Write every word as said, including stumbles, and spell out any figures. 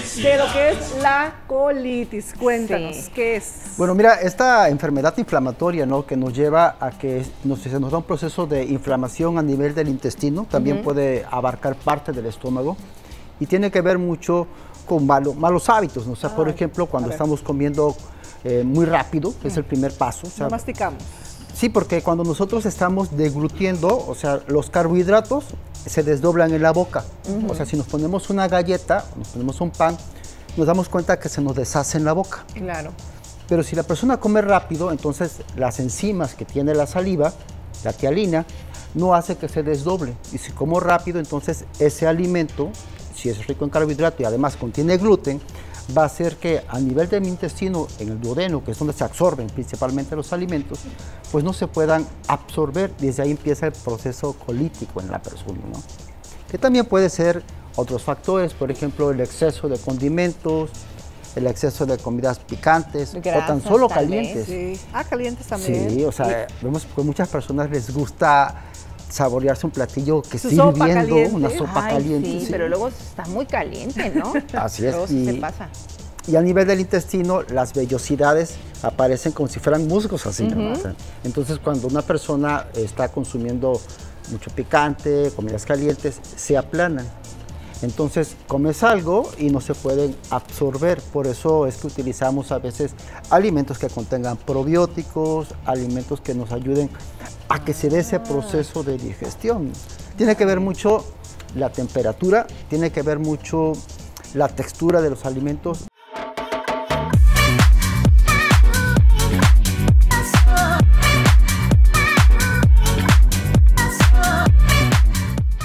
de lo que es la colitis. Cuéntanos, sí. ¿Qué es? Bueno, mira, esta enfermedad inflamatoria, ¿no?, que nos lleva a que nos, se nos da un proceso de inflamación a nivel del intestino, también uh-huh. puede abarcar parte del estómago y tiene que ver mucho con malo, malos hábitos, ¿no? O sea, ah, por ejemplo, cuando estamos comiendo eh, muy rápido, que uh-huh. es el primer paso. O sea, no masticamos. Sí, porque cuando nosotros estamos deglutiendo, o sea, los carbohidratos se desdoblan en la boca. Uh-huh. O sea, si nos ponemos una galleta, nos ponemos un pan, nos damos cuenta que se nos deshace en la boca. Claro. Pero si la persona come rápido, entonces las enzimas que tiene la saliva, la tialina, no hace que se desdoble. Y si como rápido, entonces ese alimento, si es rico en carbohidrato y además contiene gluten, va a hacer que a nivel de mi intestino, en el duodeno, que es donde se absorben principalmente los alimentos, pues no se puedan absorber. Desde ahí empieza el proceso colítico en la persona, ¿no? Que también puede ser otros factores, por ejemplo, el exceso de condimentos, el exceso de comidas picantes, grasas, o tan solo calientes. Sí. Ah, calientes también. Sí, o sea, y... vemos que a muchas personas les gusta saborearse un platillo que esté sopa hirviendo, caliente. una sopa Ay, caliente. Sí, sí, pero luego está muy caliente, ¿no? Así es. Luego y, se pasa. Y a nivel del intestino, las vellosidades aparecen como si fueran musgos así, uh-huh. ¿no? O sea, entonces, cuando una persona está consumiendo mucho picante, comidas calientes, se aplanan. Entonces, comes algo y no se pueden absorber. Por eso es que utilizamos a veces alimentos que contengan probióticos, alimentos que nos ayuden a que se dé ese proceso de digestión. Tiene que ver mucho la temperatura, tiene que ver mucho la textura de los alimentos